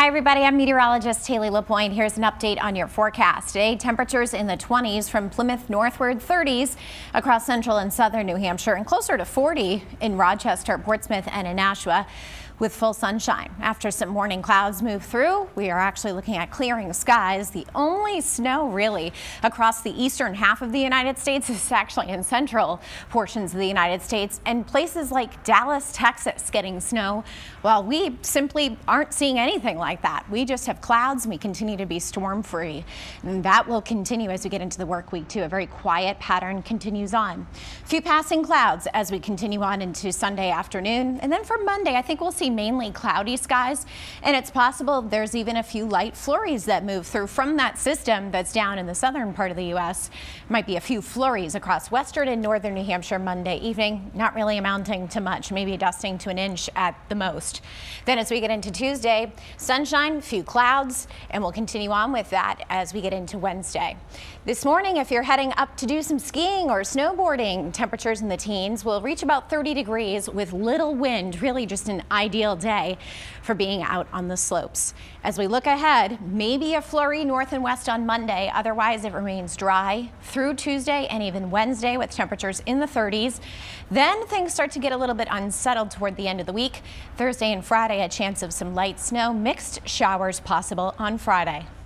Hi everybody, I'm meteorologist Haley LaPointe. Here's an update on your forecast. Today, temperatures in the 20s from Plymouth northward, 30s across central and southern New Hampshire, and closer to 40 in Rochester, Portsmouth, and in Nashua, with full sunshine. After some morning clouds move through, we are actually looking at clearing skies. The only snow really across the eastern half of the United States is actually in central portions of the United States and places like Dallas, Texas getting snow, while we simply aren't seeing anything like that. We just have clouds and we continue to be storm free. And that will continue as we get into the work week too. A very quiet pattern continues on. A few passing clouds as we continue on into Sunday afternoon. And then for Monday, I think we'll see mainly cloudy skies, and it's possible there's even a few light flurries that move through from that system that's down in the southern part of the U.S. Might be a few flurries across western and northern New Hampshire Monday evening, not really amounting to much, maybe dusting to an inch at the most. Then as we get into Tuesday, sunshine, few clouds, and we'll continue on with that as we get into Wednesday. This morning, if you're heading up to do some skiing or snowboarding, temperatures in the teens will reach about 30 degrees with little wind, really just an ideal day for being out on the slopes. As we look ahead, maybe a flurry north and west on Monday. Otherwise, it remains dry through Tuesday and even Wednesday with temperatures in the 30s. Then things start to get a little bit unsettled toward the end of the week. Thursday and Friday, a chance of some light snow, mixed showers possible on Friday.